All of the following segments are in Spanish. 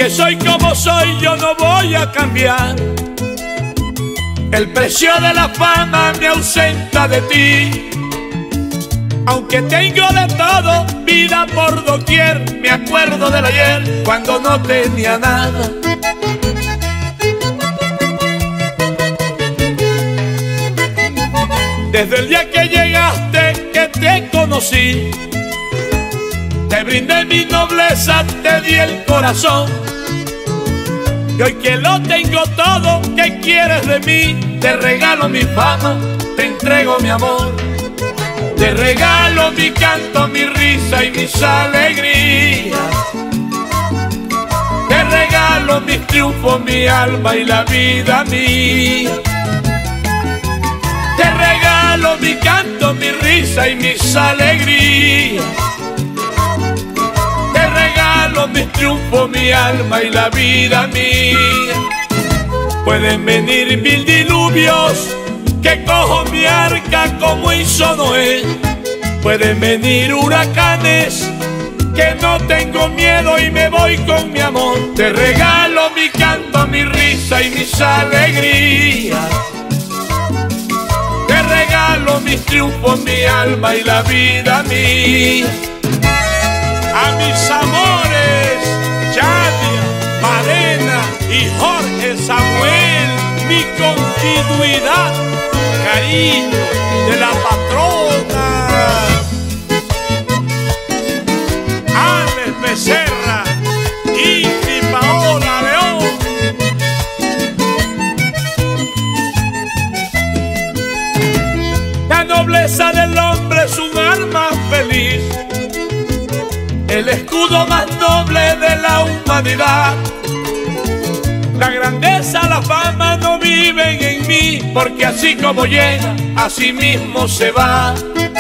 Porque soy como soy, yo no voy a cambiar. El precio de la fama me ausenta de ti. Aunque tengo de todo, vida por doquier, me acuerdo del ayer cuando no tenía nada. Desde el día que llegaste, que te conocí, te brindé mi nobleza, te di el corazón. Y hoy que lo tengo todo, ¿qué quieres de mí? Te regalo mi fama, te entrego mi amor. Te regalo mi canto, mi risa y mis alegrías. Te regalo mis triunfos, mi alma y la vida mía. Te regalo mi canto, mi risa y mis alegrías. Te regalo mis triunfos, mi alma y la vida mía. Pueden venir mil diluvios, que cojo mi arca como hizo Noé. Pueden venir huracanes, que no tengo miedo y me voy con mi amor. Te regalo mi canto, mi risa y mis alegrías. Te regalo mis triunfos, mi alma y la vida mía. A mis amores, Yadia, Marena y Jorge Samuel, mi continuidad, cariño de la patrona. Alex Becerra y Paola León. La nobleza del hombre es un arma feliz, el escudo más noble de la humanidad. La grandeza, la fama no viven en mí, porque así como llega, así mismo se va.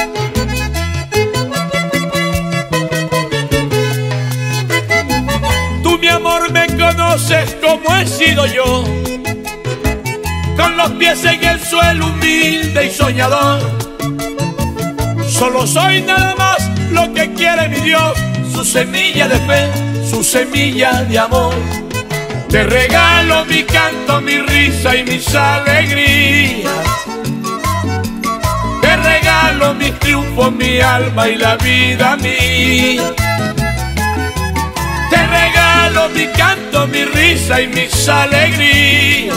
Tú, mi amor, me conoces como he sido yo, con los pies en el suelo, humilde y soñador. Solo soy nada más lo que quiere mi Dios, su semilla de fe, su semilla de amor. Te regalo mi canto, mi risa y mis alegrías. Te regalo mis triunfos, mi alma y la vida mía. Te regalo mi canto, mi risa y mis alegrías.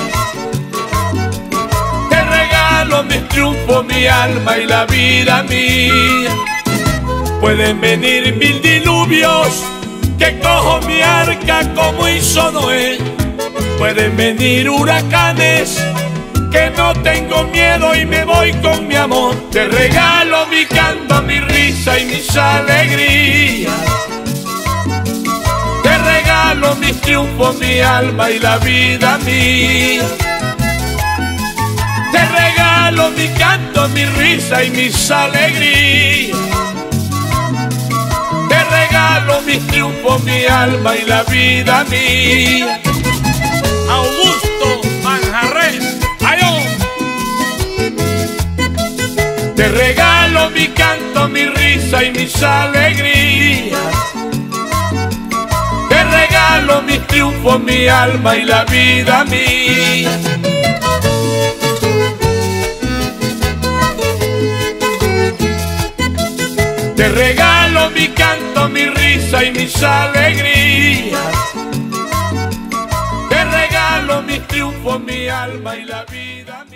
Te regalo mis triunfos, mi alma y la vida mía. Pueden venir mil diluvios, que cojo mi arca como hizo Noé. Pueden venir huracanes, que no tengo miedo y me voy con mi amor. Te regalo mi canto, mi risa y mis alegrías. Te regalo mis triunfos, mi alma y la vida mía. Te regalo mi canto, mi risa y mis alegrías. Te regalo mis triunfos, mi alma y la vida mía. Augusto Manjarres, ¡ayón! Te regalo mi canto, mi risa y mis alegrías. Te regalo mis triunfos, mi alma y la vida mía. Te regalo mi canto, mi risa y mis alegrías. Te regalo mis triunfos, mi alma y la vida mía.